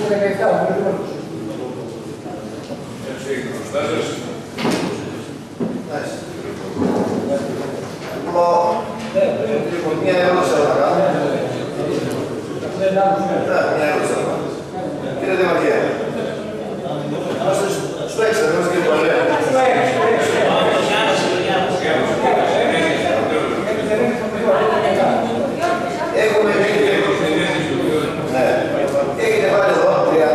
Μια ερώτηση θα κάνω. Κύριε Δημαρχέ, είμαστε στο έξω, δεν είμαστε κύριε Παλαιά. Έχετε βάλει εδώ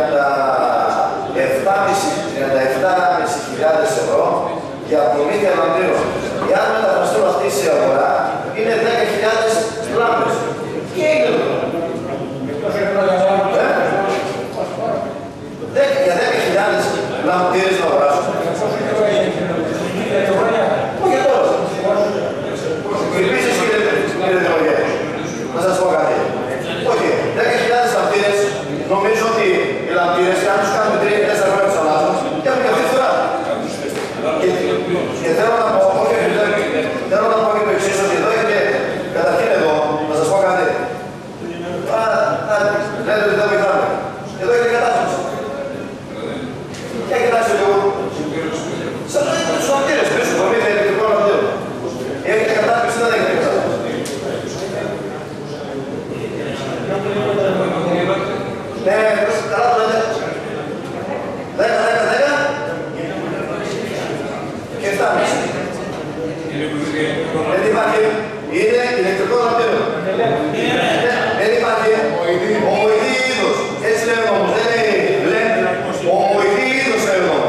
37.500 ευρώ για προμήθεια λαμπρών. Εάν μεταφραστούν αυτή σε αγορά, είναι 10.000 λάμπρες. Τι έγινε εδώ? Για 10.000 λαμπτήρες να αγοράσουν. Όχι τώρα. Επίσης κύριε Δημαρχέ, να σας πω κάτι. Όχι, 10.000 λαμπτήρες, νομίζω ότι οι λαμπτήρες αν τους κάνουμε 3-4 χρόνια τους αλλάζουν και έχουν και αυτή τη φορά. Και θέλω να πω, θέλω να πω και το εξής, ότι εδώ έχετε, καταρχήν εδώ, να σας πω κάτι. Λέτε ότι δεν βοηθάμε. Εδώ έχετε κατάσταση. Και κοιτάξτε λίγο. Σαν τους λαμπτήρες, πίσω, προμήθεια ηλεκτρικών λαμπτήρων. Έχετε κατάσταση, δεν έχετε κατάσταση. Ναι, καλά το λέτε. 10 και 7,5. Δεν υπάρχει. Είναι ηλεκτρικό λαμπτήριο. Δεν υπάρχει. Ομοειδή είδος. Έτσι λένε όμως. Δεν είναι ομοειδή είδος λένε όμως.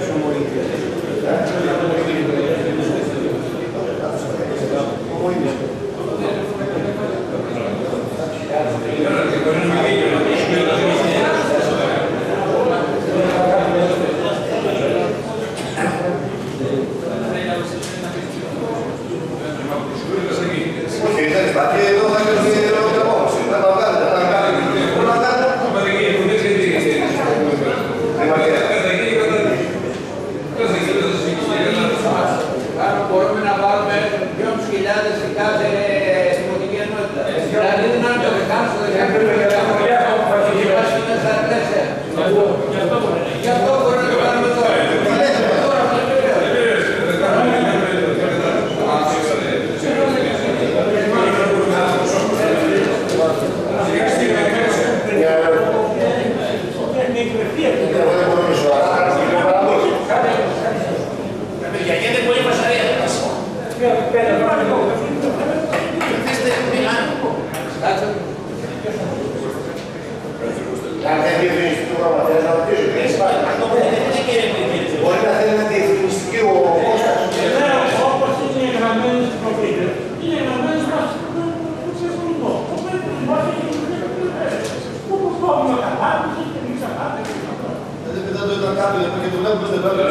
Μπορεί να θέλει να διευθυνιστική ο Κώστας. Όπως είναι εγγραμμένες στις προφήτες, είναι εγγραμμένες μας σε σκουλμό. Οπότε υπάρχει και όπως κόβουμε κατάπτυση και μη κατάπτυση. Δεν το ήταν κάποιο, και το βλέπουμε στην πέρα.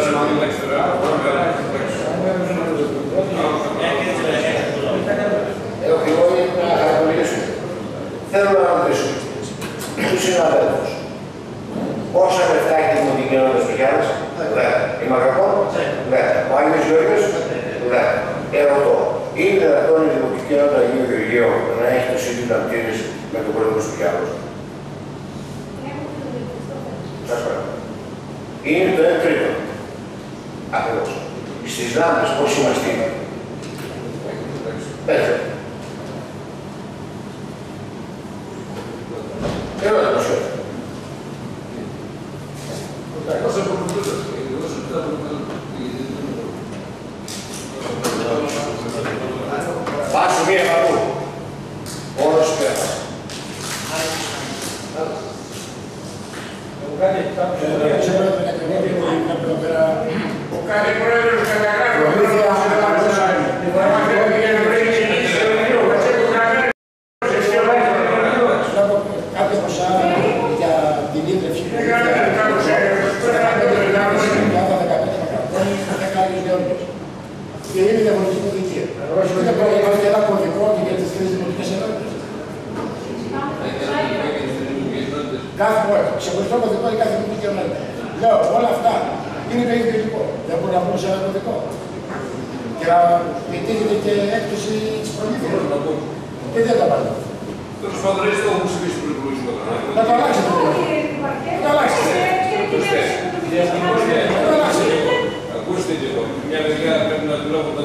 Εγώ να χαρακτηρίσω. Θέλω να ρωτήσω τους συναδέλφους. Πόσα λεφτά έχει η Δημοτική Κοινότητα στο Γιάννης? 10. Η Μακρακό? 10. Ο Άγιος Γεωργίος? 10. Ερωτώ. Είναι δυνατόν η Δημοτική Κοινότητα Αγίου Γεωργίου να έχει τους ίδιους λαμπτήρες με τον πρόεδρο του Γιάννους? Σας παρακαλώ. Είναι το 1 τρίτο. Ακριβώς. Στις λάμπες πώς είμαστε? Έτσι. Ερώτημα σου. Βάσου μία παντού. Όλος πέρασε. Ο κάθε πρόεδρος καταγράφει κάποια ποσά για την ίδρυψη του και είναι διαφορετική πολιτική. Δεν πρέπει να υπάρχει ένα κωδικό και για τις τρεις δημοτικές ενότητες. Κάθε φορά, ξεχωριστό κωδικό για κάθε δημοτική ενότητα. Λέω, όλα αυτά είναι το ίδιο κωδικό. Δεν μπορεί να μπουν σε ένα κωδικό. Και να επιτύχετε και έκπτωση της προμήθειας. Και δεν τα πάρετε. Τέλος πάντων, έτσι το έχουν ψηφίσει πριν προηγούμενα. Να το αλλάξετε. Να το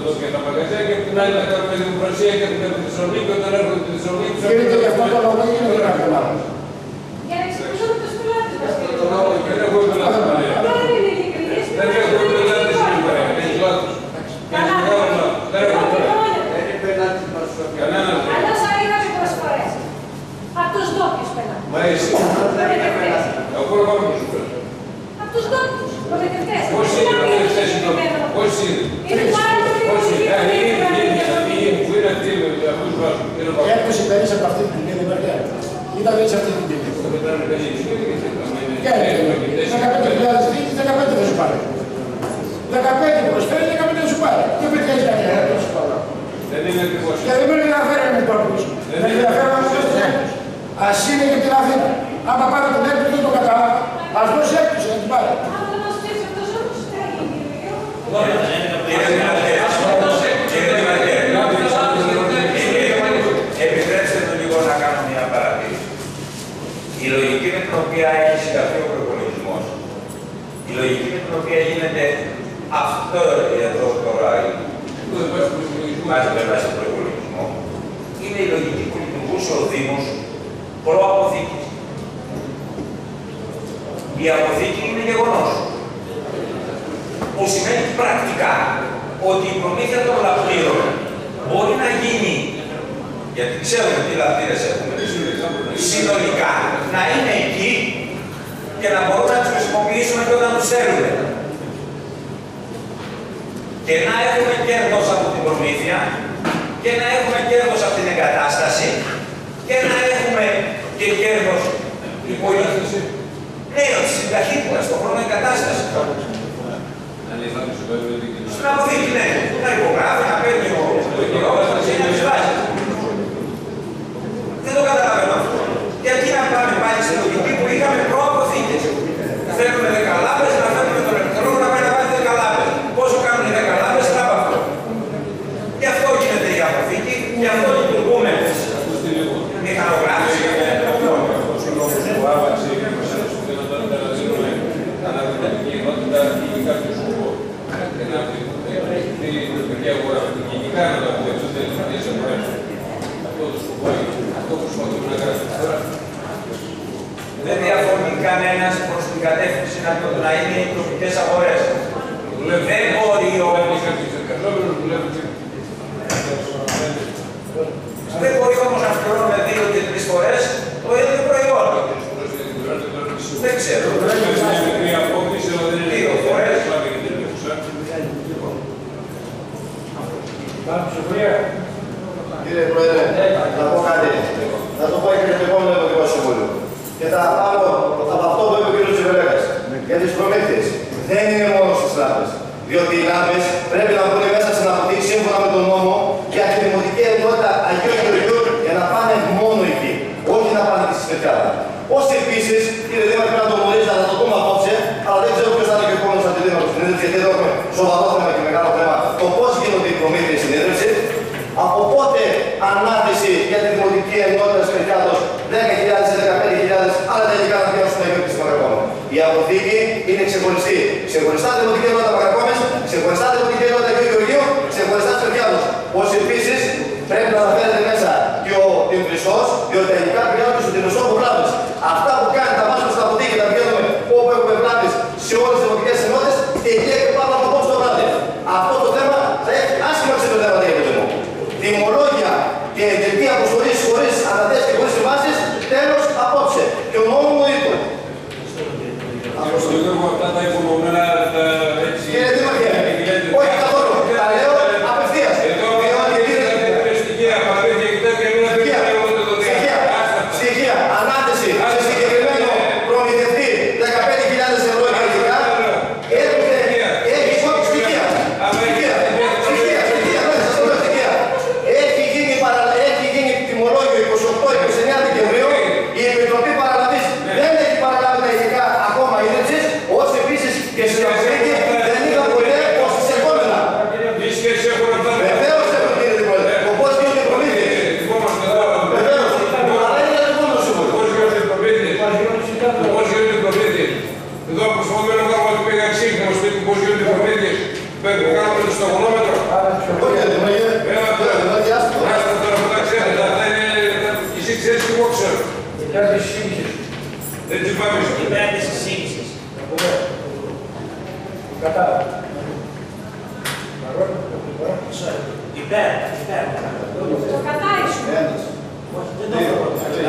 εδώ για τα μαγαζιά και από την άλλη να κάνουμε δημοκρασία και την Θεσσαλονίκη όταν έρχονται τη Θεσσαλονίκη. Γίνεται γι' αυτό το λόγο ή είναι κάποιο άλλο. Για να εξυπηρετούμε τους πελάτες μας. Δεν έχουμε πελάτες. Δεν είναι ειλικρινής. Δεν έχουμε πελάτες σήμερα. Έχεις λάθος. Έχεις μεγάλο λάθος. Δεν έχουμε πελάτες. Κανένας δεν. Αλλιώς θα είχαμε προσφορές. Από τους ντόπιους πελάτες. Μα εσύ. Προμηθευτές. Εγώ να πάμε στους πελάτες. Από τους ντόπιους προμηθευτές. Πώς είναι οι προμηθευτές εδώ. Πώς είναι. Είναι πάρα πολύ Πού είναι αυτοί που τους βάζουν. Η έκπτωση παίρνεις από αυτή την πίνη μεριά. Ήταν έτσι αυτή την πίνη. Και 15.000 δίκης, 15 δεν σου πάρει. 15 προσφέρει, 15 δεν σου πάρει. Και πετυχαίνεις κανένα. Δεν είναι ακριβώς. Και δεν με ενδιαφέρει με το ακούς. Με ενδιαφέρει να μου δώσει την έκπτωση. Ας είναι και την Αθήνα. Άμα πάρει την έκπτωση δεν το καταλάβει. Ας δώσει έκπτωση να την πάρει. Αν δεν μας φτιάξει αυτός όμως, τι θα γίνει. Επιτρέψτε μου λίγο να κάνω μια παρατήρηση. Η λογική με την οποία έχει συνταχθεί ο προϋπολογισμός, η λογική με την οποία γίνεται αυτό εδώ τώρα, βάζει βέβαια στον προϋπολογισμό, είναι η λογική που λειτουργούσε ο Δήμος προ-αποθήκης. Η αποθήκη είναι γεγονός, που σημαίνει πρακτικά ότι η προμήθεια των λαπτήρων μπορεί να γίνει, γιατί ξέρουμε τι λαπτήρες έχουμε, συνολικά να είναι εκεί και να μπορούμε να τους χρησιμοποιήσουμε και όταν τους θέλουμε. Και να έχουμε κέρδος από την προμήθεια και να έχουμε κέρδος από την εγκατάσταση και να έχουμε και κέρδος υπολήθωση. Ναι, ότι στην ταχύτητα, στον χρόνο εγκατάσταση. Στην αποθήκη, ναι. Να υπογράφει, να παίρνει ο δικαιώμενος και να τις βάζει. Δεν το καταλαβαίνω αυτό. Γιατί να πάμε πάλι στην λογική που είχαμε προ-αποθήκες. Θέλουμε 10 λάμπες, να φέρνουμε τον ηλεκτρόνο να πάει να βάλει 10 λάμπες. Πόσο κάνουν οι 10 λάμπες, να από αυτό. Γι' αυτό γίνεται η αποθήκη, γι' αυτό λειτουργούμε. Μηχανογράφηση. Δεν διαφωνεί κανένας προς την κατεύθυνση να είναι οι τοπικές αγορές. Δεν μπορεί όμως. Δεν μπορεί όμως να πληρώνουμε 2 και 3 φορές το ίδιο προϊόν. Δεν ξέρω. 2 φορές. Κύριε Πρόεδρε, να πω κάτι. Θα το πω και στο επόμενο Δημοτικό Συμβούλιο. Και θα πάρω από αυτό που είπε ο κ. Τσιβελέκας για τις προμήθειες. Δεν είναι μόνο στις λάμπες. Διότι οι λάμπες πρέπει να μπουν μέσα στην αποθήκη σύμφωνα με τον νόμο για τη δημοτική ενότητα Αγίου Γεωργίου για να πάνε μόνο εκεί. Όχι να πάνε στη Σπετιάδα. Ως επίσης, κύριε Δήμα, πρέπει να το γνωρίζετε, θα το πούμε απόψε, αλλά δεν ξέρω ποιος θα είναι και ο επόμενος αντιδήμαρχος στην συνέδριση, γιατί εδώ έχουμε σοβαρό θέμα και μεγάλο θέμα. Το πώς γίνονται οι προμήθειες στην συνέδριση. Από πότε ανάθεση για τη δημοτική ενότητα Σπετιάδος 10.000 ή 15.000, αλλά τα ειδικά να πιάσουν τα Αγίου της Μαγακόμου. Η αποθήκη είναι ξεχωριστή. Ξεχωριστά δημοτική ενότητα Μαγακόμες, ξεχωριστά δημοτική ενότητα Αγίου Γεωργίου, ξεχωριστά Σπετιάδος. Ως επίσης πρέπει να αναφέρεται μέσα και ο Τιμβρισσός, διότι τα ειδικά πηγαίνουν στον Τιμβρισσό από βλάβες. Αυτά που κάνει τα βάζουμε στην αποθήκη, τα πηγαίνουμε όπου έχουμε βλάβες σε όλες τις δημοτικές ενότητες και εκεί έχουμε πάνω από απόψε το βράδυ. Αυτό το θέμα θα έχει άσχημα ξεπερδέματα για το Δήμο. Τιμολόγια και εντελική αποστολή χωρίς αναθέσεις και χωρίς συμβάσεις, τέλος απόψε. Και ο νόμος μου είπε. Κύριε Δήμαρχε, όχι καθόλου. Τα λέω απευθείας. Στοιχεία. Ανάθεση σε συγκεκριμένο προμηθευτή 15.000 ευρώ για ειδικά. Έχει στοιχεία. Έχει γίνει τιμολόγιο 28-29 Δεκεμβρίου. Η Επιτροπή Παραλαβής δεν έχει παραλάβει τα ειδικά ακόμα ίδρυψης, ως επίσης και στην Αφρική δεν είχαν ποτέ ως τις επόμενα. Βεβαίως έχουν, κύριε Πρόεδρε. Πώς γίνονται οι προμήθειες. Βεβαίως. Αλλά είναι για το επόμενο Συμβούλιο. Πώς γίνονται οι προμήθειες. Εδώ προσπαθούμε να κάνουμε ότι πήγα εξήγημα στο σπίτι πώς γίνονται οι προμήθειες. Κάνουμε το σταγονόμετρο. Όχι, δεν είναι. Άστα τώρα που τα ξέρετε, αυτά είναι... Εσύ ξέρεις και εγώ ξέρω. Δεν τις πάμε στο. Υπέρ της εισήγησης. Κατά. Υπέρ. Το κατά ήσουν. Όχι, δεν το έχω.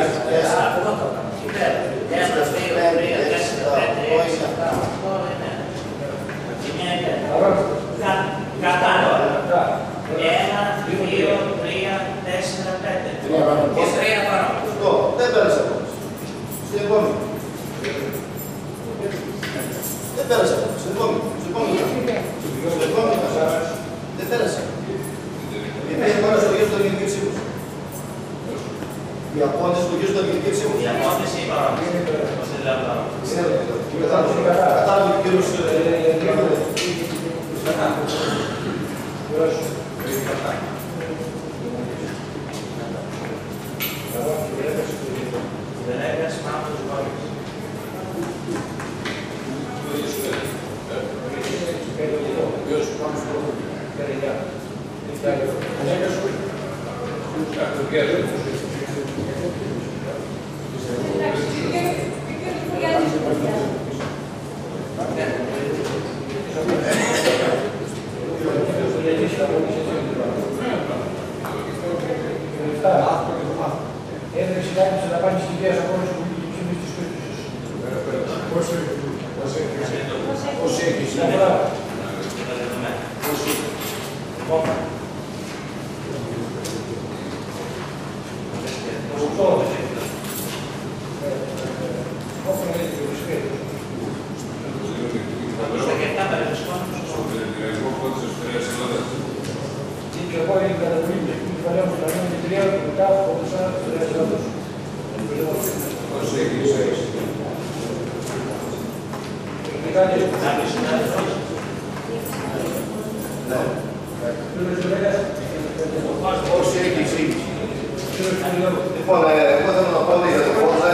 Υπέρ. 1, 2, 3, 4, 5, 6, 7, 8, 9. Είναι υπέρ. Κατά. 1, 2, 3, 4, 5. Και 3 πάνω. Αυτό. Δεν πέρασε ακόμα. Στην επόμενη. Δεν πέρασε ακόμα. Στην επόμενη. Στην επόμενη. Δεν πέρασε. Υπήρχε μόνο στο γύρο του ελληνικού ψήφου. Η απόντηση του γύρου του ελληνικού ψήφου. Η απόντηση ή παρόμοιση. Πώς τη λέω τώρα. Κατάλαβε ο κύριος Δεν έκασε πάνω από τους γόνους. Έδειξε κάτι που θα πάνε στην κυρία Σακώνης που πήγε ψηφίσει της Κρήτησης. Πώς έχεις, να βράδυ. Λοιπόν, εγώ θέλω να πω για το Πόρζα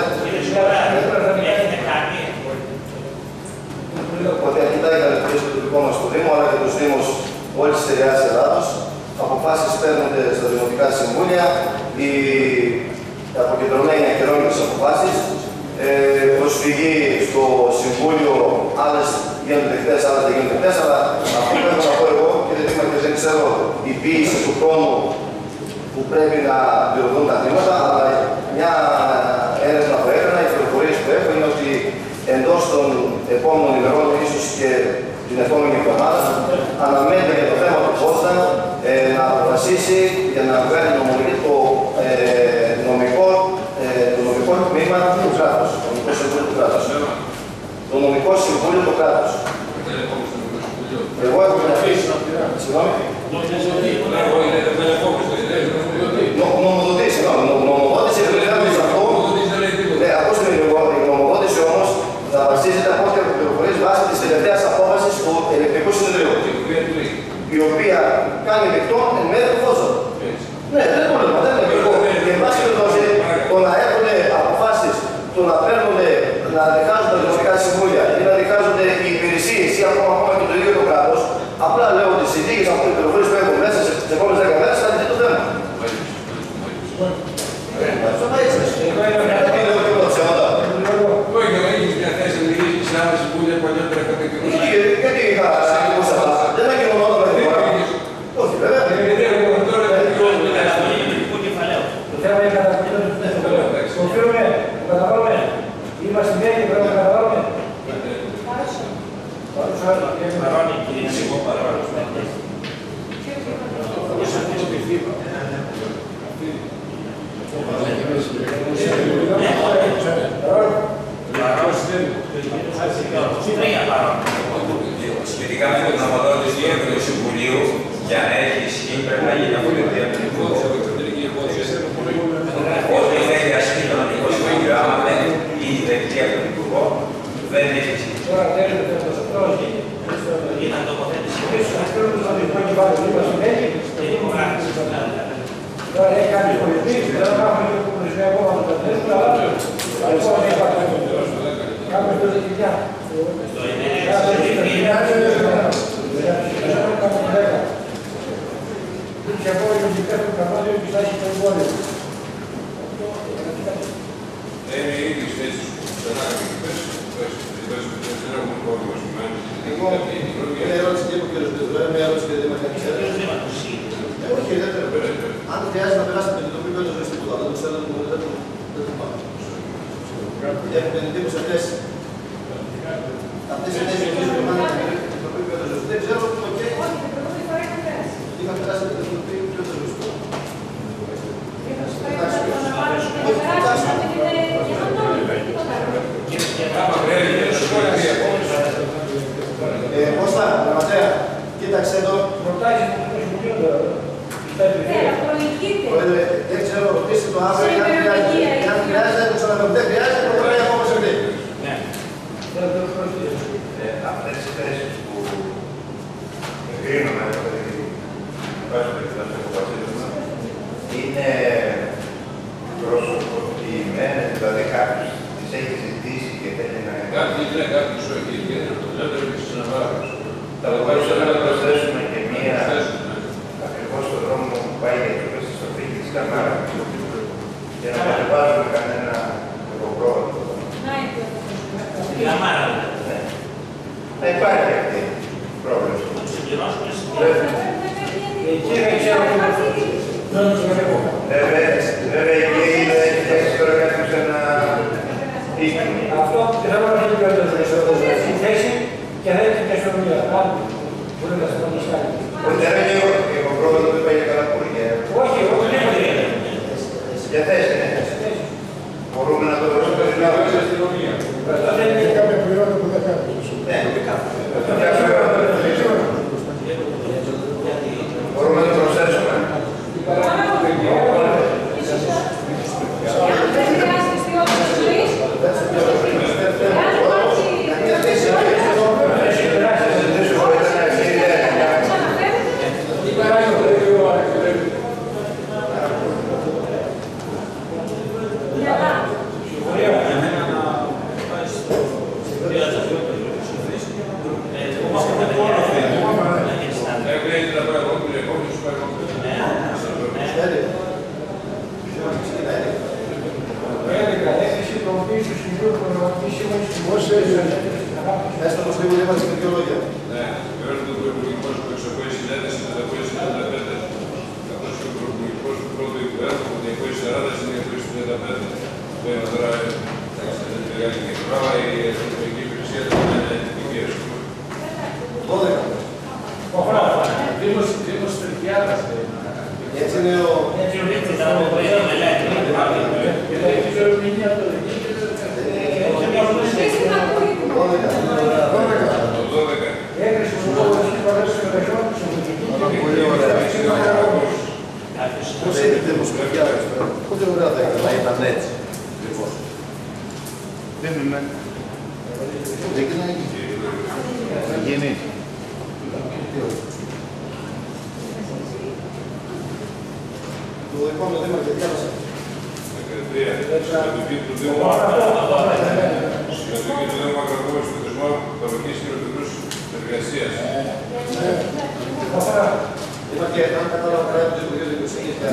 ότι αρκετά ικανοποιήσει το δικό μας το Δήμο, αλλά και τους Δήμους όλης της Στερεάς Ελλάδος. Αποφάσεις παίρνονται στα Δημοτικά Συμβούλια, η αποκεντρωμένη ακυρώνει τις αποφάσεις. Προσφυγή στο Συμβούλιο, άλλες γίνονται δεκτές, άλλες δεν γίνονται δεκτές, αλλά αυτό που έχω να πω εγώ, κύριε Δήμαρχε, δεν ξέρω η ποίηση του χρόνου που πρέπει να πληρωθούν τα χρήματα, αλλά μια έρευνα που έκανα, οι πληροφορίες που έχω είναι ότι εντός των επόμενων ημερών, ίσως και την επόμενη εβδομάδα, αναμένεται για το θέμα του Πόρτα να αποφασίσει για να βγάλει νομολογία το νομικό τμήμα του κράτους, το νομικό συμβούλιο του κράτους. Το νομικό συμβούλιο του κράτους. Εγώ έχω την αφήσει. Συγγνώμη. Νομοδοτήσει, συγγνώμη. Νομοδότηση επιβεβαιώνει σε αυτό. Ναι, ακούστε με λίγο. Η νομοδότηση όμως θα βασίζεται από ό,τι πληροφορίες βάσει της τελευταίας απόφασης του Ελεκτρικού Συνεδρίου. Η οποία κάνει δεκτό εν μέρει του Φόζο. Ναι, δεν είναι πρόβλημα. Δεν είναι εγώ. Και εν πάση περιπτώσει, το να έχουν αποφάσεις, το να παίρνουν, να διχάζονται τα δημοτικά συμβούλια ή να διχάζονται οι υπηρεσίες ή ακόμα και το ίδιο το κράτος, απλά λέω ότι οι συνθήκες από τις πληροφορίες που έχω μέσα στις επόμενες 10 μέρες θα δείτε το θέμα. Δεν λέω τίποτα ψέματα. Όχι, δεν έχεις μια θέση να μιλήσεις σε άλλα συμβούλια που παλιότερα κατακοινωνούνται. Γιατί είχα ακούσει αυτά. Δεν ακοινωνόταν με τίποτα. Όχι, βέβαια. Το θέμα είναι κατακοινωνία του κεφαλαίου. Οφείλουμε, το καταβάλουμε. Είμαστε νέοι και πρέπει να καταβάλουμε. Παρόνι, κύριε Σίγο, παρόνι. Σχετικά με την νομοδότηση του Συμβουλίου, για να έχει ισχύ πρέπει να γίνει από την διαπληκτική. Ό,τι έχει ασχεί το νομικό Συμβούλιο, άμα δεν είναι δεκτή από τον Υπουργό, δεν έχει ισχύ. Ήταν τοποθέτηση. Τώρα έχει κάνει πολιτική, δεν θα έχουμε το κομμουνισμό ακόμα το κατέλημα, αλλά κάνουμε το δικιά. Το είναι και από όλους οι πέφτουν κανόνες που θα έχει το εμπόδιο. Είναι οι ίδιες θέσεις που ξανά δεν έχουμε πρόβλημα σημαίνει. Μια ερώτηση και από τον κύριο Σπιτζουρέ, μια ερώτηση και δεν με κάνει ξέρετε. Όχι, δεν θέλω. Αν χρειάζεται να περάσετε με την τοπή πέτος ζωής τίποτα, δεν το ξέρω, δεν το πάμε. Έχουν την εντύπωση αυτές οι θέσεις που πάνε με την τοπή πέτος ζωής. Δεν ξέρω, οκ. Είχα περάσει με την τοπή πέτος ζωής. Κώστα, γραμματέα, κοίταξε εδώ. Δεν ξέρω, ρωτήστε το αύριο, αν χρειάζεται, το ξαναδούμε. Δεν χρειάζεται, το βράδυ ακόμα σε αυτή. Αυτές οι θέσεις που εγκρίνουμε, είναι προσωποποιημένες, δηλαδή κάποιος τις έχει ζητήσει και θέλει να... Κάποιος όχι, ιδιαίτερα το λέτε και συναβάρους. Θα μπορούσαμε να προσθέσουμε και μία ακριβώς στον δρόμο που πάει για το στη στροφή της Καμάρα και να κατεβάζουμε κανένα ευωπρόοδο. Η Καμάρα. Να υπάρχει αυτή η πρόβλεψη. Εκεί δεν ξέρω Βέβαια εκεί έχεις τώρα κάτι σε ένα ίσιο. αυτό και θα πρέπει να έχει πιο στη θέση και θα έχει και αστυνομία. Μπορεί να σε κάνει. Όχι, δεν είναι εγώ πρόβλημα που είπα για καλά πουλιά. Όχι, Για θέση, ναι. Μπορούμε να το δώσουμε περιλάβουμε στην αστυνομία. Δεν είναι κάποια προϊόντα που δεν κάνουμε. Ναι, μπορούμε να το προσθέσουμε. Έστω το λίγο είμαστε με δύο λόγια. Ναι, βέβαια το προϋπολογικός που εξοπλίζει συνέντευξη με 245, καθώς και ο προϋπολογικός του πρώτου υπουργού από 240 στην 235. Το είναι τώρα μεγάλη διαφορά, η αστυνομική υπηρεσία δεν είναι εθνική, ας πούμε. 12. Δήμος Τριχιάδας. Έτσι είναι ο... Έτσι ο Βίκτης θα το βοηθήσει με λέει. Πώς είναι δημοσιογραφιάδες, πότε ωραία θα ήταν, να ήταν έτσι. Λοιπόν. Δεν είναι. Εκεί να γίνει. Το επόμενο θέμα και διάβασα. Συμμετοχή του Δήμου Ακροπόλης του θεσμού παροχής χειροτικούς εργασίας. Είπα και αν κατάλαβα καλά από το Υπουργείο Δικαιοσύνης και...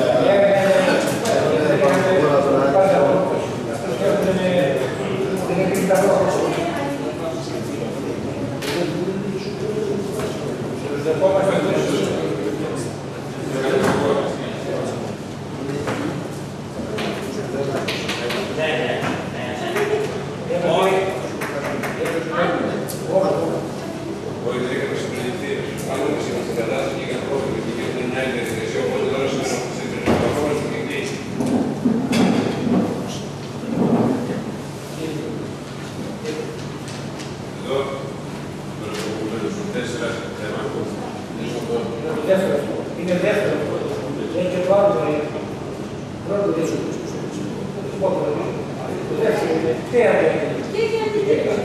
Όχι, δεν είχαμε συμπληρωθεί. Αν δεν είμαστε στην κατάσταση και για το πρόβλημα και για την άλλη διαδικασία, οπότε τώρα συνεργαζόμαστε και εκεί. Εδώ, τώρα το πούμε στο 4 θέμα. Είναι δεύτερο. Είναι και το άλλο προϊόντο. Πρώτο δύσκολο. Το δεύτερο είναι τέρατα.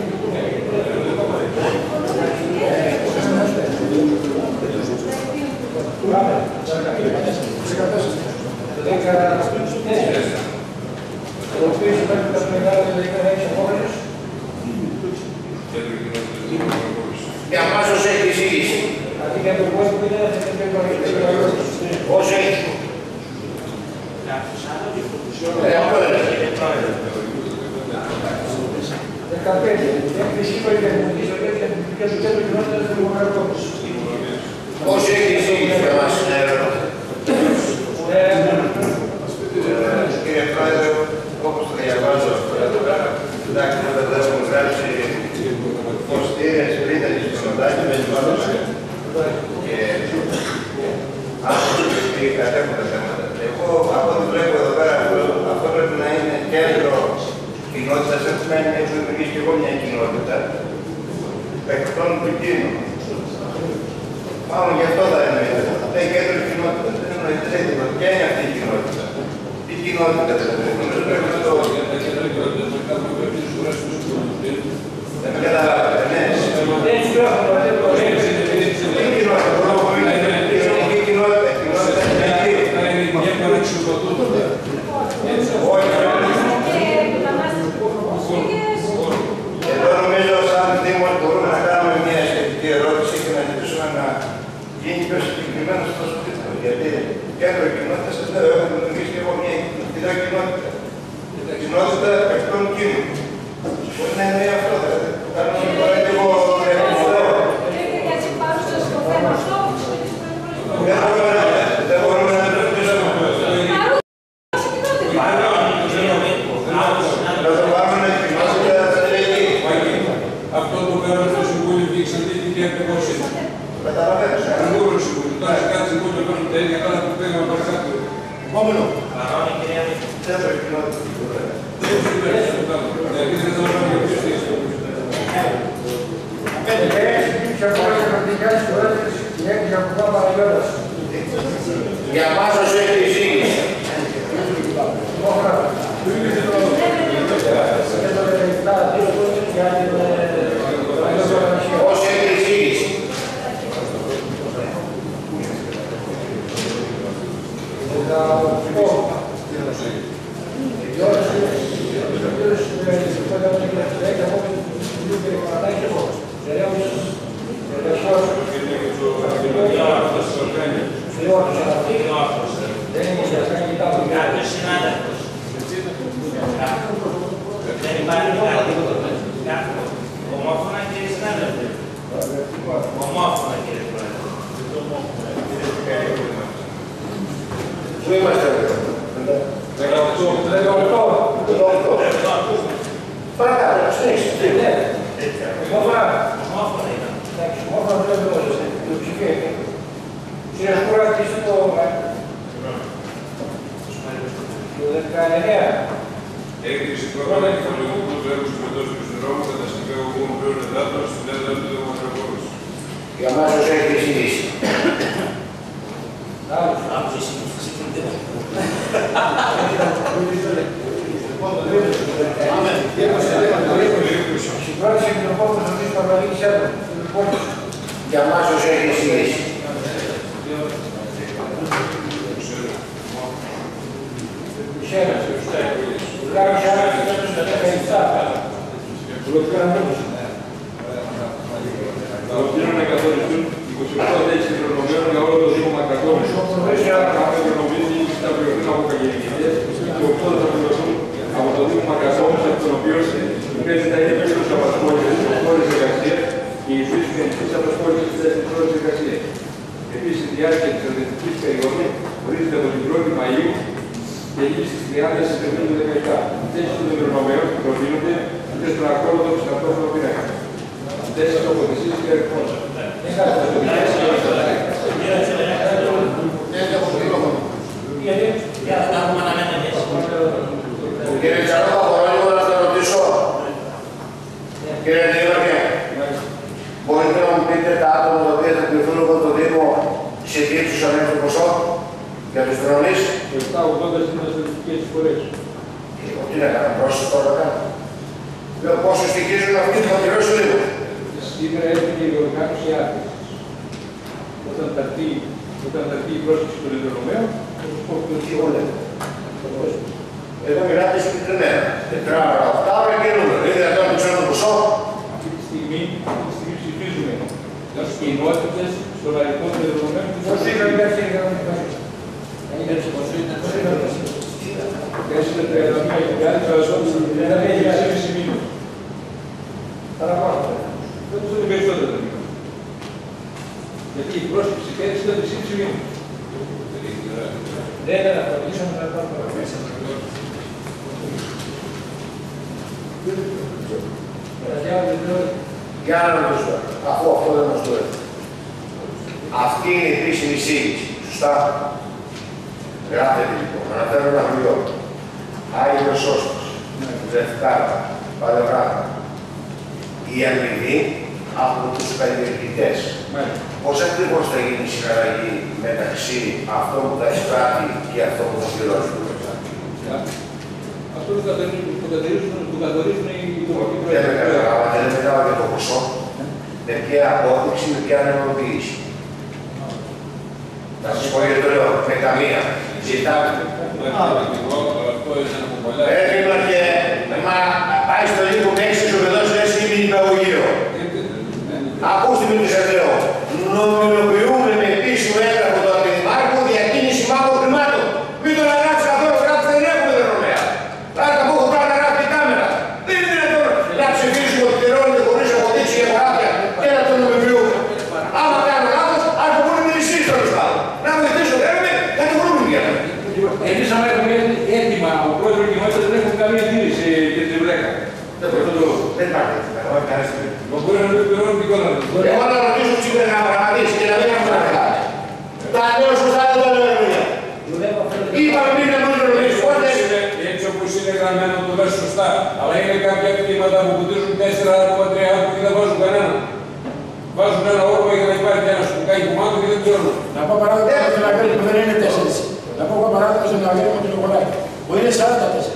Ο οποίος υπάρχει τα μεγάλα τελικά να έχει απόφασης. Για μας όσο έχει εισήγηση. Αντί για το κόσμο είναι ένα τέτοιο. Όσο έχει κάποιος άλλος. Αυτό δεν είναι. Κύριε Πρόεδρε. 15. Έκθεση υπερδημοτικής οργές για την Εθνική του Κέντρου Κοινότητας του Δημοκρατικότητας. Πώς έχει εισήγηση για μας, Κύριε Πρόεδρε, όπως το διαβάζω εδώ πέρα, εντάξει, δεν έχουμε γράψει ποστήρες, πρίτες, κοινοτάκια, δεν υπάρχουν και άνθρωποι κατέχουν τα θέματα. Εγώ, από ό,τι βλέπω εδώ πέρα, αυτό πρέπει να είναι κέντρο κοινότητας. Έχω δημιουργήσει και εγώ μια κοινότητα παιχτών του Κίνου. Μάλλον γι' αυτό θα εννοείται. Αυτό είναι κέντρο κοινότητας. Δεν εννοείται τίποτα. Ποια είναι αυτή η κοινότητα? Τι κοινότητα νομίζω πρέπει να το... Δεν με καταλάβατε, ναι. Τι Εδώ νομίζω σαν Δήμος μπορούμε να κάνουμε μια σχετική ερώτηση και να ζητήσουμε να γίνει πιο συγκεκριμένο στο σπίτι του. Γιατί κέντρο κοινότητας εδώ έχω δημιουργήσει και εγώ μια κοινότητα. Κοινότητα παιχτών Κίνου. Μπορεί να είναι αυτό, δηλαδή. Κάνουμε τώρα και εγώ δεν μπορούμε να το ρωτήσουμε. Να το πάμε με κοινότητα στρατηγική. Αυτό το κάνουμε στο Συμβούλιο και εξαντλήθηκε ακριβώς έτσι. Καταλαβαίνεις. Δεν μπορούμε στο Συμβούλιο. Τώρα σε κάτι Συμβούλιο κάνουμε τα ίδια καλά που πήγαμε παρακάτω. Επόμενο. Παρόν, κυρία Μητρή. Κέντρο κοινότητα. Γιατί δεν θα βάλουμε για ποιος θέσεις. Για μας όσο έχει εισήγηση. Όσο έχει εισήγηση. Κάποιος συνάδελφος. Δεν υπάρχει κάτι. Ομόφωνα, κύριε συνάδελφε. Ομόφωνα, κύριε Πρόεδρε. Πού είμαστε εδώ? 18. Παρακάτω, συνέχισε. Ομόφωνα ήταν. Κύριε Σκούρα, κλείστε το... Το 19. Έγκριση πρόγραμμα κεφαλαιογικού του έργου συμμετώσεων του συνδρόμου κατασκευή αγωγών πλέον εδάφων στην έδρα του Δημοκρατικότητας. Για μας όσο έχει εισήγηση. Άκουσε συγκεκριτή. Συγκρότηση με τον πόνο της Ζωής Παυλαγής έργου. Για μας όσο έχει εισήγηση. Προτείνω να καθοριστούν 28 θέσεις προνομίων για όλο το Δήμο Μακρακόμης. Κάθε προνομίση θα πληρωθούν από καλλιεργητές και 8 θα πληρωθούν από το Δήμο Μακρακόμης, από τον οποίο οι 5 θα είναι πλήρως απασχόλησης στις χώρες εργασίας και οι φύσεις γενικής απασχόλησης στις χώρες εργασίας. Επίσης, η διάρκεια της ερευνητικής περίοδου ορίζεται από την 1η Μαΐου και λύγει στις 30 Σεπτεμβρίου του 2017. Θέσεις των προνομίων προτείνονται στον ακόλουθο του στρατόφωνο πίνακα. Θέσεις τοποθεσίας και αριθμός. Κύριε Τσαρόβα, μπορώ λίγο να σας ρωτήσω. Κύριε Νίγορια, μπορείτε να μου πείτε τα άτομα τα οποία θα πληθούν από το Δήμο σε τι τους ανέφερε το ποσό για τους προνομείς? 780 είναι στατιστικές εισφορές. Τι να κάνω, πρόσθεση τώρα κάνω. Λέω πόσο στοιχίζουν αυτοί που θα πληρώσουν λίγο. Σήμερα έφυγε η οργάνωση άθλησης. Όταν θα έρθει η πρόσκληση των Ιδρυνομέων, θα τους πω ποιος είναι. Εδώ μιλάτε συγκεκριμένα. 4 ώρα, 8 ώρα και νούμερο. Είναι δυνατόν να ξέρω το ποσό? Αυτή τη στιγμή ψηφίζουμε τις κοινότητες στον αριθμό των Ιδρυνομέων. Πώς είχαμε πέρσι η γραμμή. Δεν θα φροντίσαμε να πάμε μέσα. Για να ρωτήσω, αφού αυτό δεν μας το έρθει. Αυτή είναι η επίσημη εισήγηση. Σωστά. Γράφεται λοιπόν. Αναφέρω ένα βιβλίο. Άγιος Σώστος. Δευτάρα. Παλαιογράφα. Η αμοιβή από τους καλλιεργητές. Πώς ακριβώς θα γίνει η συναλλαγή μεταξύ αυτών που θα εισπράττει και αυτών που θα πληρώσει. Αυτό το καθορίζουν οι υπουργοί Δεν με καταλάβατε, δεν μετάβα για το ποσό. Με ποια απόδειξη, με ποια ανεμοποίηση. Να σας πω γιατί το λέω, με καμία. Ζητάμε. Δήμαρχε, μα πάει στο λίγο με 6 ισοπεδώσεις, δεν είναι υπαγωγείο. Ακούστε με τι σας λέω. Νομιμοποιούμε με επίσημο έγγραφο του Αντιδημάρχου διακίνηση μαύρων χρημάτων. Μην τον αγράψει καθόλου, γράφει δεν έχουμε δρομέα. Άρα θα πω έχω πράγμα να γράφει κάμερα. Δεν είναι δυνατόν να ψηφίσουμε ότι τελώνεται χωρίς αποδείξει και παράδεια και να τον νομιμοποιούμε. Άμα κάνω λάθος, ας το πούμε με νησί στο λεφτάδο. Να βοηθήσω, θέλουμε, θα το βρούμε για να. Εμείς άμα έχουμε έτοιμα από πρόεδρο κοινότητας δεν έχουμε καμία αντίρρηση για την Βρέκα. Δεν υπάρχει. Μπορεί να μην πληρώνουν την κόλλα του. Εγώ να ρωτήσω τους είπε να πραγματίσει και να μην έχουμε να κάνει. Τα λέω σωστά δεν το λέω εμένα. Είπαμε μην να μην ρωτήσω. Έτσι όπως είναι γραμμένο το λέω σωστά. Αλλά είναι κάποια κτήματα που κουτίζουν 4 άτομα, 3 άτομα και δεν βάζουν κανένα. Βάζουν ένα όρομα για να υπάρχει ένας που κάνει κουμάντο και δεν πληρώνουν. Να πω παράδειγμα στον Αγγέλη που δεν είναι 4. Να πω παράδειγμα στον Αγγέλη με τον Λογολάκη που είναι 44.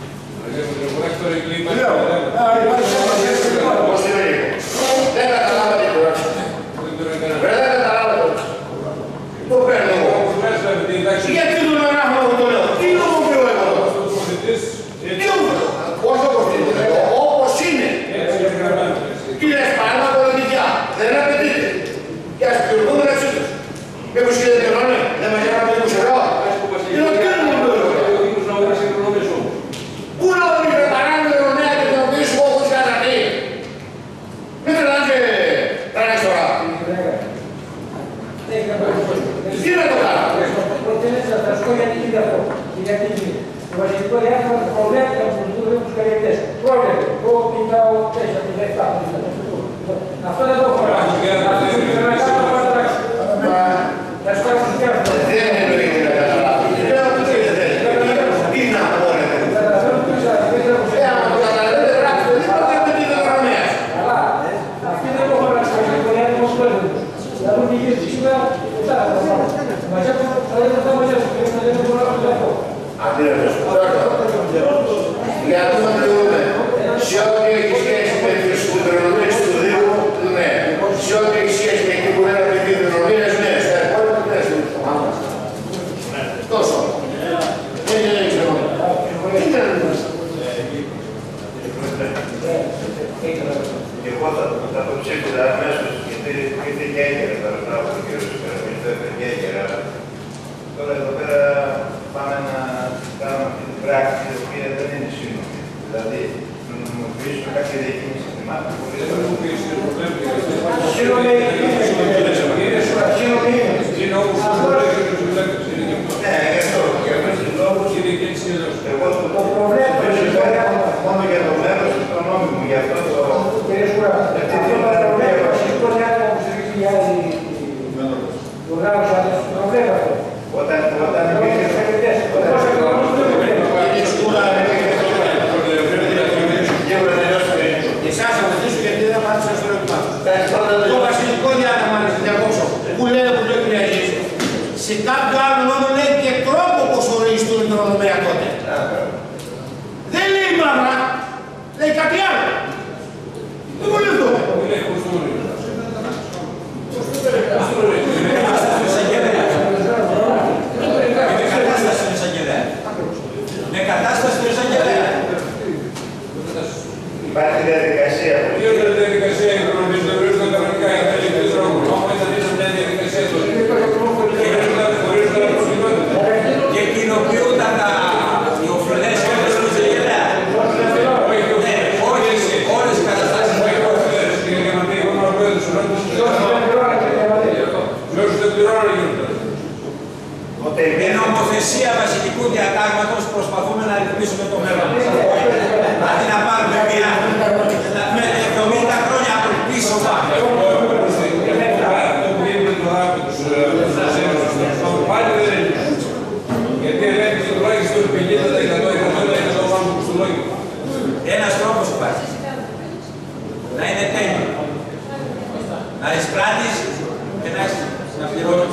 Δεν καταλάβατε το ράξο. Δεν καταλάβατε το ράξο. Το παίρνω εγώ. Γιατί τον ανάγνω που το λέω. Τι νομοποιώ εγώ. Τι νομοποιώ. Πώς το κοστίζει. Όπως είναι. Κύριε Σπάρμα πολιτικά. Δεν απαιτείται. Και ας πληρωθούμε να ψήφους. Μήπως και δεν πληρώνει. Δεν μας έκανα 20 ευρώ. Τι νομοποιώ. Πού να οδηγεί με παράλληλο δρομέα και τον οδηγήσουμε όπως κατατεί. Μην τρελάτε τρέλες τώρα. Τι να το κάνω. Θα σου πω γιατί γίνεται αυτό. Το βασιλικό διάστημα προβλέπει από τους καλλιεργητές. Πρόβλεπε το 54, το 17. Αυτό δεν το έχω γράψει. Θα σου κάνω στους κέρδους. Δεν εννοείται να καταλάβει. Λέω ότι δεν θέλει. Τι να πω ρε παιδί. Άμα το καταλαβαίνετε γράψτε. Δεν πρέπει να είναι δρομέας. Αλλά αυτή δεν το έχω γράψει. Το βασιλικό διάστημα ως πρόεδρος. Θα δουν τι γίνεται σήμερα. Μαζεύω, θα δείτε αυτά μαζεύω. Δεν μπορώ να το πω. Γιατί να μιλούμε σε ό,τι έχει σχέση με τις κουτρονομίες του Δήμου, ναι. Σε ό,τι έχει σχέση με εκεί που δεν απαιτεί δρομίες, ναι. Στα υπόλοιπα δεν έχει τόσο. Δεν είναι εξαιρετικό. Εγώ θα το ψήφιζα αμέσως, γιατί ήρθε και έγκαιρα τα λεφτά από τον κύριο Σουκαραμίνη, το έφερε και έγκαιρα. Τώρα εδώ πέρα πάμε να κάνουμε αυτή την πράξη, η οποία δεν είναι σύνομη. Δηλαδή, να νομιμοποιήσουμε κάποια διακίνηση χρημάτων. Σύνομη είναι. Είναι όπως το λέει ο Ζουλάκης. Ναι, γι' αυτό. Για αυτούς τους λόγους, εγώ το προβλέπω μόνο για το μέρος του νόμιμου. Γι' αυτό το... Κύριε Σκουρά, αυτό το προβλέπω. Βασιλικό διάστημα που στηρίξει η άλλη οργάνωση, το προβλέπω αυτό. Όταν υπήρχε... Και εσάς θα βοηθήσω γιατί δεν απάντησα στο ερώτημά του. Το βασιλικό διατάγματος προσπαθούμε να ρυθμίσουμε το μέλλον μας. Αντί να πάρουμε μια με 70 χρόνια από πίσω πάμε. Αυτό που γίνεται τώρα με τους πάλι δεν είναι. Γιατί ελέγχει τουλάχιστον 50% είναι το πάνω του λόγιο. Ένας τρόπος υπάρχει. Να είναι τέλειο. Να εισπράττεις και να πληρώνεις.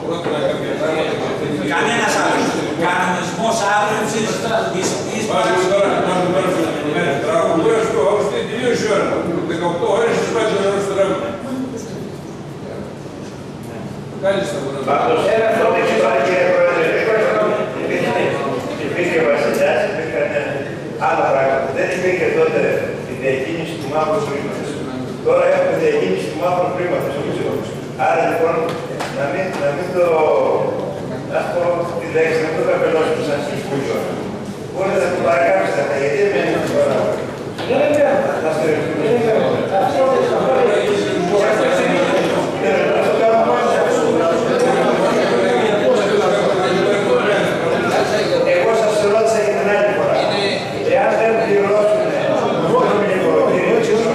Κανένας άλλος. Κανονισμός άβλεψης εις Πάλι τώρα να μου πάρουμε την ημέρα. Τραγουδός του Αύγουστο, τελείωσε η ώρα. 18 ώρες σπάζει ο νερός στο τραγούδι. Κάλιστα μπορεί να το Πάντως, αυτό δεν έχει πάρει, κύριε Πρόεδρε, υπήρχε ο Βασιλιάς, υπήρχαν άλλα πράγματα. Δεν υπήρχε τότε η διακίνηση του μαύρου χρήματος. Τώρα έχουμε διακίνηση του μαύρου χρήματος. Άρα λοιπόν, να μην το... Να πω τη λέξη, να μην το καπελώσουμε σαν συμφούλιο. Μπορείτε να το παρακάμψετε αυτά, γιατί δεν είναι τώρα. Να στερευτούμε. Εγώ σας ρώτησα για την άλλη φορά. Εάν δεν πληρώσουν μόνο με λιγότερο,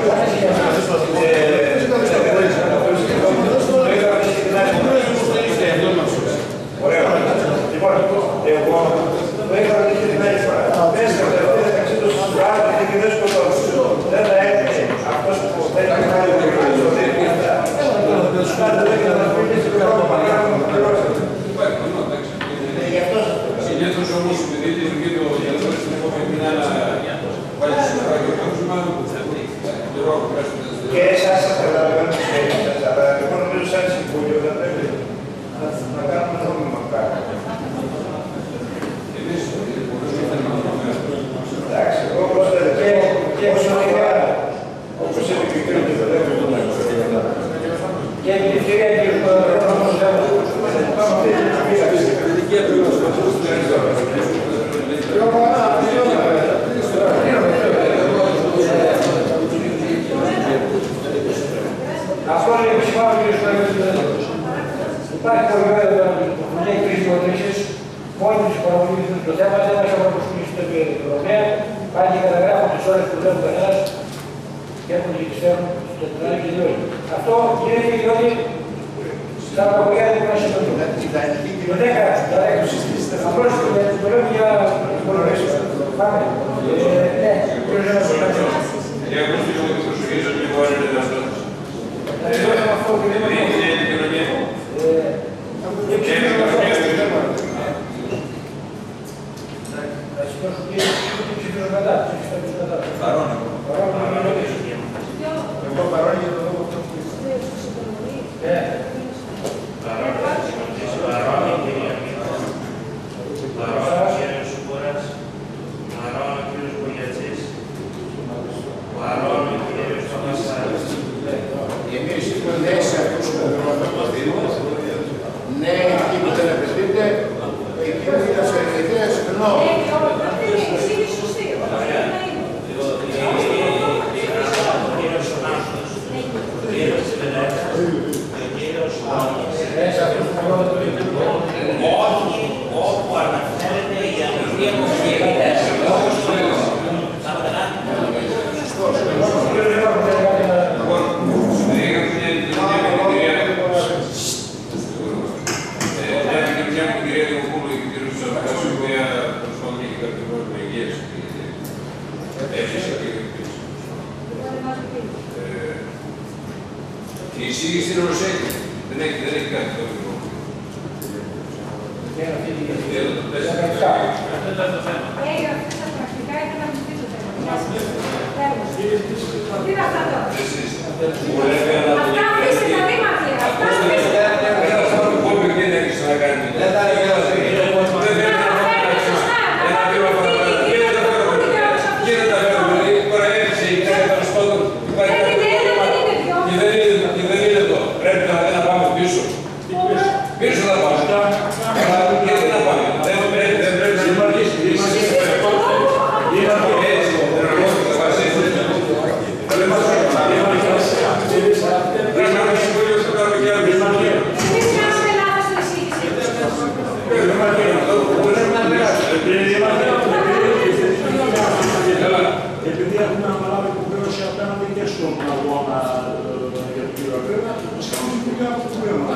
ωραία. Λοιπόν, εγώ το είχα ρωτήσει την άλλη φορά. Μέσα από τα τελευταία μεταξύ τους άρθρους και δεν σκοτώσουν. Δεν θα έρθει αυτός που θέλει να κάνει το συνήθως όμως, επειδή λειτουργεί το διαδρόμιο στην επόμενη μήνα πάλι στο ραδιοκόσμημα, και εσάς θα καταλαβαίνω τις θέσεις σας, αλλά εγώ νομίζω σαν συμβούλιο θα πρέπει να κάνουμε νόμιμα πράγματα. Εντάξει, εγώ όπως θέλετε, όσο αφορά, όπως είπε και ο κύριος Τιβελέκος, και με την κυρία αυτό είναι επισημάνω κύριε Στραγγέλη. Υπάρχει πολύ μεγάλη μια κρίση προτρήσεις, μόνοι τους παρακολουθούν το θέμα, δεν μας έχουν αποσχολήσει το τομέα, πάλι και καταγράφουν τις ώρες που δουλεύουν κανένας και έχουν και τις φέρουν στο τρελάδι και διότι. Αυτό γίνεται διότι στα αποκριάται που μας συντονούν. Το 10, απλώς το λέω για πολλές. Πάμε. Ναι, κύριε Ζένος. Η εισήγηση είναι οροσέκη. Δεν έχει κάτι το μικρό. Αυτό ήταν το θέμα. Αυτά πρακτικά ήταν να μην πει το θέμα. Τι είναι αυτά τώρα. Αυτά αφήστε τα δήμαρχη. Αυτά αφήστε. Δεν τα στον αγώνα για τον κύριο Ακρένα, μας κάνουν δουλειά από το θέμα.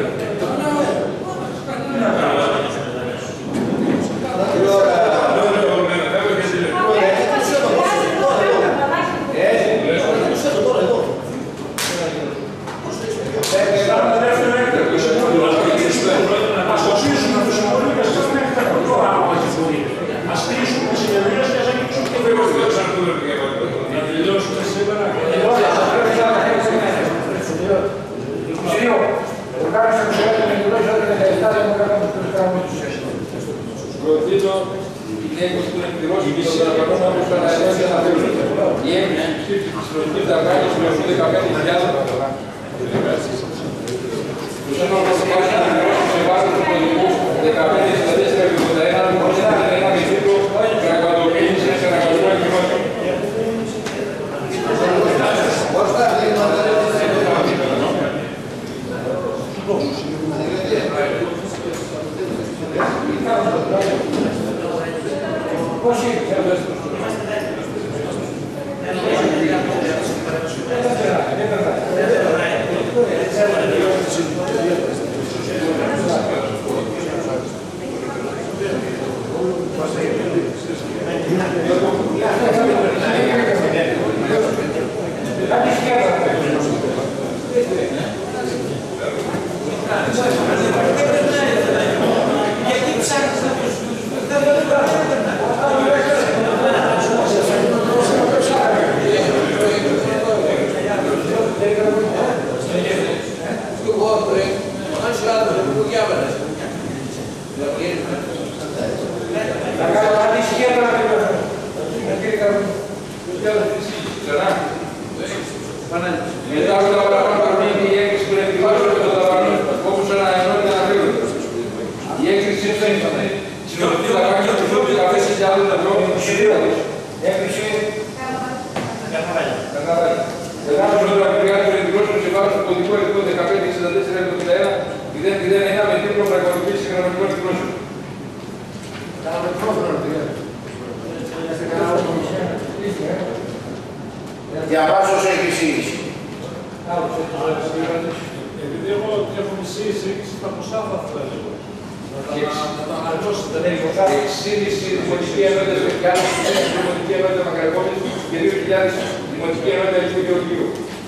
Προτείνω την έκδοση των εκπληρώσεων των δραπανών όπως αναγνώρισε αναφέρονται. Η έγκριση ψήφισης της συλλογικής δαπάνης με 15.000 το σύνολο των δαπάνων εκπληρώσεων σε βάση του κωδικού 15.471 χωρίς ένα με τίτλο «Πραγματοποίηση σε αναγκασμό εκκρεμάτων». Μετά από τα παραπάνω παραμείνει η έγκριση των εκτιμάσεων των δαπανών όπως αναγνώριζε αναφέρονται. Η έγκριση είναι συνολική δαπάνη του 15.000 ευρώ συνδύατος. Έγκριση. Μετά από τα παραπάνω των εκδηλώσεων σε βάρος του κωδικού αριθμού 15.6471 001 με τίτλο «Πραγματοποίηση οικονομικών εκδηλώσεων». Διαβάζω σε εισήγηση. Επειδή εγώ έχω μισή εισήγηση, τα ποσά θα θέλω. Να τα αναλώσετε. Εξήγηση δημοτική ενότητα Σπετιάνου, δημοτική ενότητα Μακρακόπης και 2.000 δημοτική ενότητα Ελικού Γεωργίου.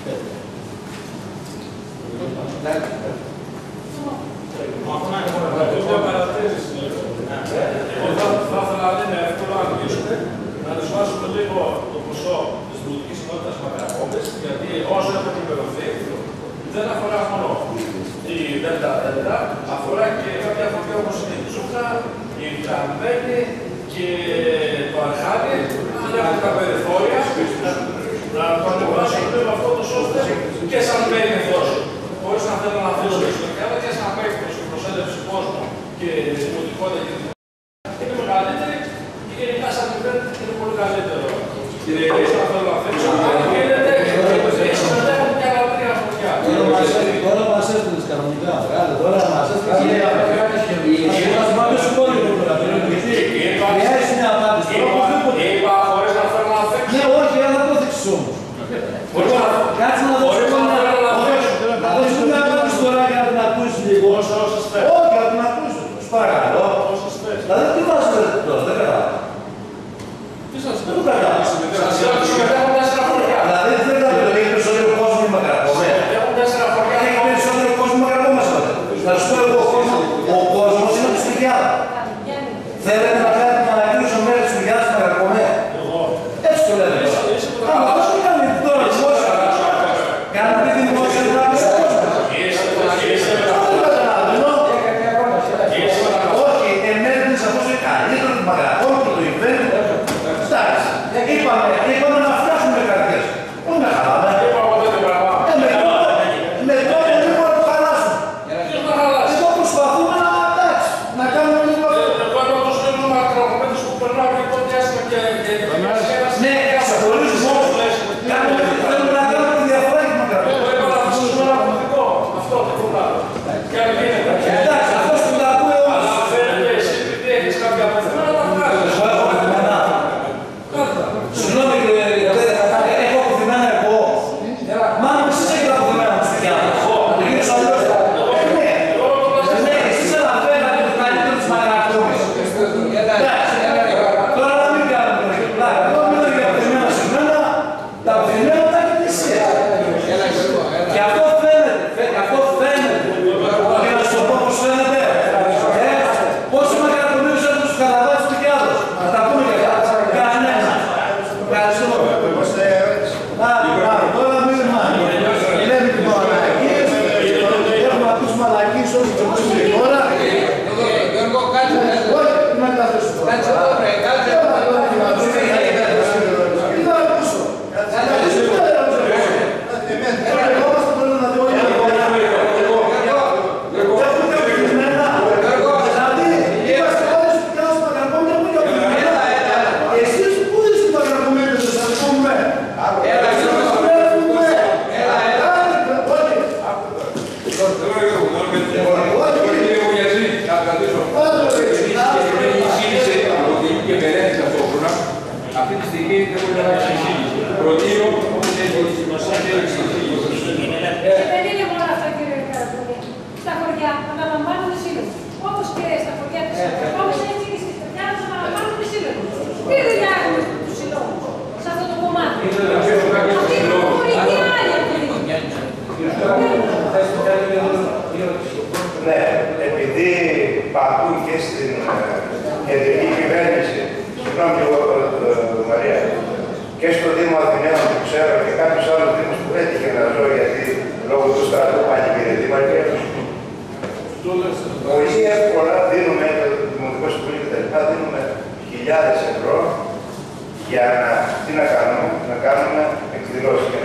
Μια παρατήρηση. Εγώ θα ήθελα να είναι εύκολο να αρχίσουμε να δεσβάσουμε λίγο το ποσό της δημοτικής ενότητας Μακρακόπης, γιατί όσο έχω ενημερωθεί δεν αφορά μόνο η ΔΕΛΤΑ, αφορά και κάποια χωριά όπως είναι η Τσούχα, η Τραμπέλη και το Αρχάδι, αν έχουν τα περιθώρια, να το ανεβάσουμε με αυτό το σώστε και σαν μέγεθος, χωρίς να θέλω να αφήσω στο κέντρο, και σαν μέγεθος και προσέλευση κόσμου και δημοτικότητα είναι μεγαλύτερη και γενικά σαν κυβέρνηση είναι πολύ καλύτερο. Κύριε Ρίσο, να θέλω να αφήσω, γίνεται και συμμετέχουν και άλλα τρία χωριά. Τώρα μας έρθουν κανονικά. Τώρα μας έρθουν. Μας πάμε στο πόλεμο τώρα. Χρειάζεται μια απάντηση. Είπα χωρίς να θέλω να αφήσω. Ναι, όχι, αλλά δεν το θέξεις όμως. Κάτσε να δώσουμε να δώσουμε μια απάντηση τώρα για να την ακούσεις λίγο. Όσες θες. Όχι, να την ακούσεις. Σου παρακαλώ. Δηλαδή τι βάζεις τώρα, δεν καταλάβω. Τι σας Δεν το καταλάβω. σας λέω ότι συμμετέχουν 4 χωριά. Δηλαδή δεν θα το λέει περισσότερο κόσμο με Μακρακόπη. Συμμετέχουν 4 χωριά. Έχει περισσότερο κόσμο με Μακρακόπη. Θα σου πω εγώ, ο κόσμος είναι από τη Σπιτιάδα. Θέλετε να κάνετε την ανακοίνωση ο μέρος της Σπιτιάδας στην Μακρακόπη. Έτσι το λέτε τώρα. Αλλά όσο κάνετε τώρα, κάνετε την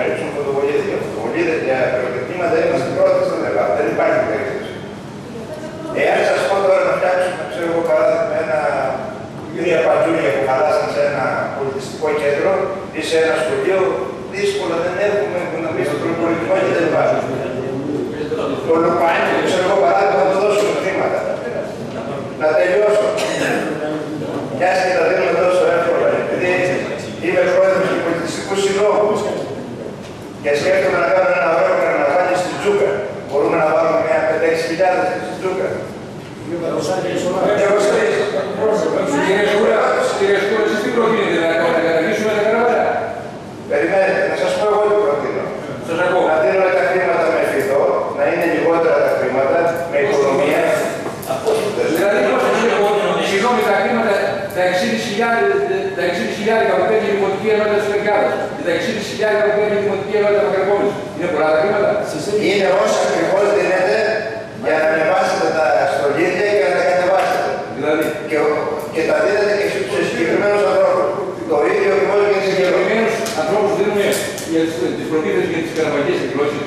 να ρίξουν φωτοβολίδες. Για φωτοβολίδες, για πυροτεχνήματα είμαστε πρώτοι στην Ελλάδα. Δεν υπάρχει περίπτωση. Εάν σας πω τώρα να φτιάξουμε, ξέρω εγώ παράδειγμα, μια πατζούλια που χαλάσαν σε ένα πολιτιστικό κέντρο ή σε ένα σχολείο, δύσκολα δεν έχουμε που να μπει στον προπολογισμό και δεν βάζουμε. Το Λουκάνι, ξέρω εγώ παράδειγμα, θα το δώσουμε χρήματα. Να τελειώσω. Μιας και τα δίνουμε τόσο εύκολα, επειδή είμαι πρόεδρος του πολιτιστικού συλλόγου και σκέφτομαι να κάνω ένα ωραίο καρναβάλι στη Τζούκα. Μπορούμε να βάλουμε μια 5-6 στη Τζούκα. Κύριε Σκούρα, εσείς τι προτείνετε, να καταργήσουμε τα καρναβάλια? Περιμένετε, να σας πω εγώ τι προτείνω. Να δίνουμε τα χρήματα με φυτό, να είναι λιγότερα τα χρήματα, με οικονομία. Δηλαδή, συγγνώμη, τα χρήματα, τα 60.000 που παίρνει η Δημοτική Ενότητα της Φεγγάδας και τα 60.000 που παίρνει η Δημοτική Ενότητα Μακροπόλης, είναι πολλά τα χρήματα? Είναι όσα ακριβώς δίνεται για να ανεβάσετε τα στολίδια και να τα κατεβάσετε. Δηλαδή, και τα δίνετε και σε συγκεκριμένους ανθρώπους. Το ίδιο ακριβώς για τις συγκεκριμένους ανθρώπους δίνουμε για τις προμήθειες για τις καρναβαλικές εκδηλώσεις.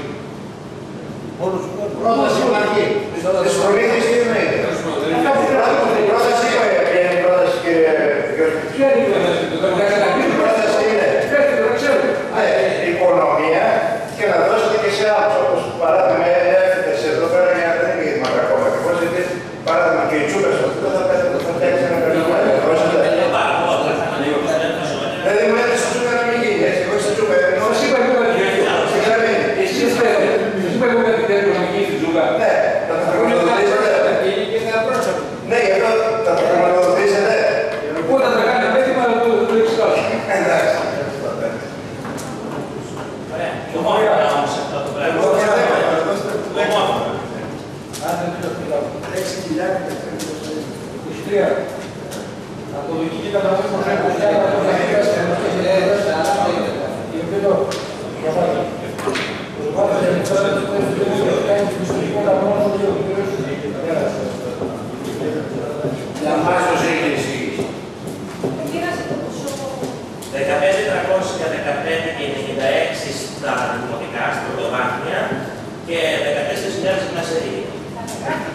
Πρόταση υπάρχει. Τις προμήθειες τι εννοείται? Πρόταση είπα ποια είναι η πρόταση, κύριε Γιώργη. Ποια είναι η πρόταση? Η πρόταση είναι οικονομία και να δώσετε και σε άλλους, όπως παράδειγμα έφτασε εδώ πέρα για να δεν είναι γιατί μακρακόμμα ακριβώς, γιατί παράδειγμα και η Τσούκα στο αυτό θα φτιάξει ένα καρναβάλι. Δηλαδή μου λέτε στη Τσούκα να μην γίνει έτσι, εγώ στη Τσούκα. Σας είπα εγώ κάτι τέτοιο. Εσείς θέλετε. Σας είπα εγώ κάτι τέτοιο να μην γίνει στη Τσούκα. Ναι, θα το χρηματοδοτήσετε. Ναι, γι' αυτό θα το χρηματοδοτήσετε. Όταν θα κάνει απέτημα να το εξετάσω. Εντάξει. Ομόφωνα όμως αυτό το πράγμα. Ομόφωνα. Αν δεν το πειράζω. 6.000 Αποδοχή κατανομή προσέχουν για να το Διαμάζος έχει εισήγηση. 15.300 για 15 και 96 στα δημοτικά, στα πρωτοβάθμια και 14.000 γυμνασιατική.